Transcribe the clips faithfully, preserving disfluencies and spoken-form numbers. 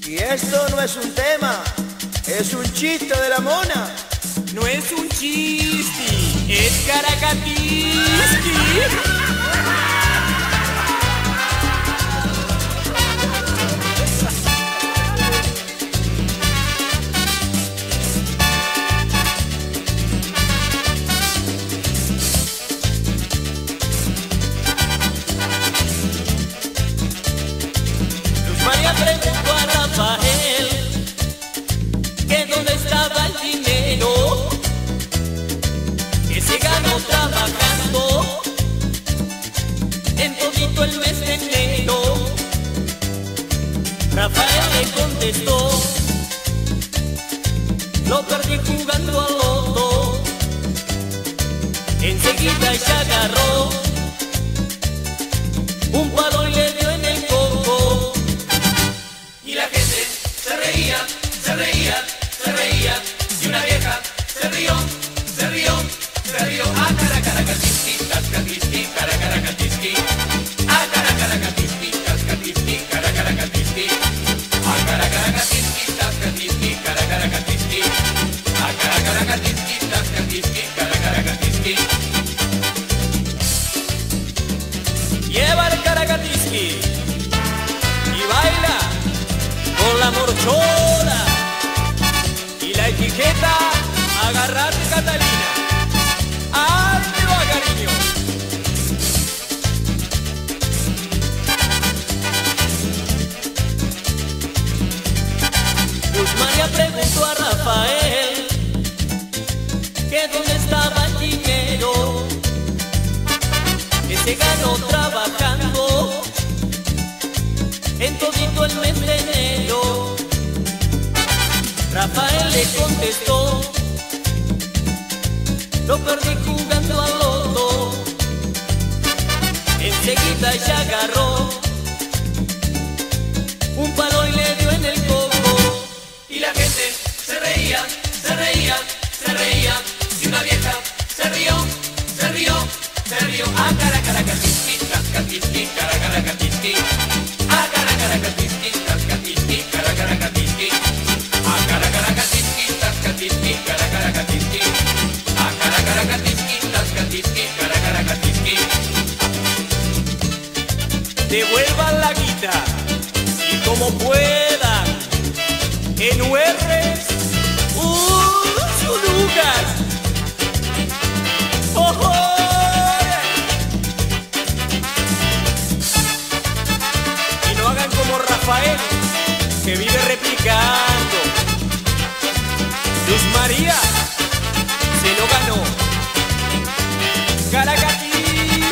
Y esto no es un tema, es un chiste de la mona. No es un chiste, es Caracatiski. María preguntó a Rafael que dónde estaba el dinero que se ganó trabajando en todito el mes de enero. Rafael le contestó: lo perdí jugando al loto. Enseguida ella agarró un palo y le dio en el coco. Y la gente se reía, se reía, se reía. Y una vieja se rió, se rió, se rió. A caracaracatisqui, tascatisqui, caracaracatisqui. A caracaracatisqui, tascatisqui, caracaracatisqui. A caracaracatisqui, tascatisqui, caracaracatisqui. A caracaracatisqui, tascatisqui, caracaracatisqui. Lleva el caracatiski y baila con la morchola y la etiqueta agarrate Catalina. ¡Ay, me va, cariño! Luz María preguntó a Rafael que dónde estaba el dinero que se ganó trabajando en todito el mes de enero. Rafael le contestó: lo perdí jugando al loto. Enseguida ella agarró un palo y le dio en el coco. Y la gente se reía, se reía, se reía. Y una vieja se rió, se rió, se rió. A caracaracatisqui, tascatisqui, caracaracatisqui. A caracaracatisqui, tascatisqui, caracaracatisqui. A caracaracatisqui, tascatisqui, caracaracatisqui. A caracaracatisqui, tascatisqui, caracaracatisqui. Devuelvan la guita y como puedan en U Rs, ¡uh, chulucas! ¡Ojo! Como Rafael, que vive replicando. Luz María se lo ganó Caracatiski.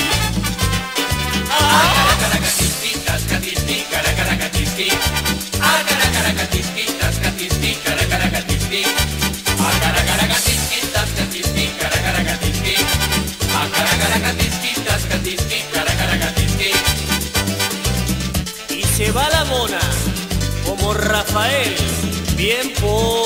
Ah, caracatiski, tascatisqui, caracaracatisqui. Ah, caracaracatisqui, tascatisqui, caracaracatisqui. Ah, caracaracatisqui, tascatisqui, caracaracatisqui. Ah, caracaracatisqui, tascatisqui, caracaracatisqui. Se va la mona como Rafael, bien por